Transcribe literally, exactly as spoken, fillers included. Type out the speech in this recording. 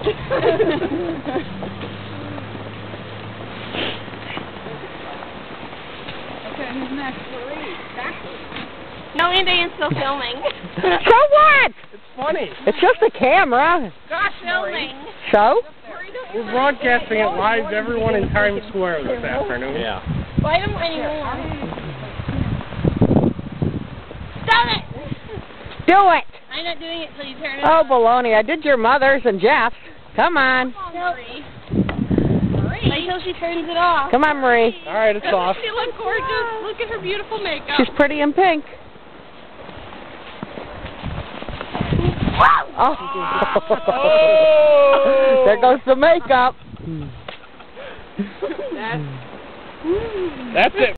Okay, who's next? No, Indian's still filming. So what? It's funny. It's just a camera. Gosh, filming. So? We're broadcasting it live to everyone in Times Square this afternoon. Yeah. Bite him anymore. Stop it! Do it. I'm not doing it till you turn it Oh, on. baloney. I did your mother's and Jeff's. Come on. Come on, Marie. Marie. Wait till she turns it off. Come on, Marie. All right, it's off. She look gorgeous. Look at her beautiful makeup. She's pretty in pink. Oh. Oh. There goes the makeup. That's it.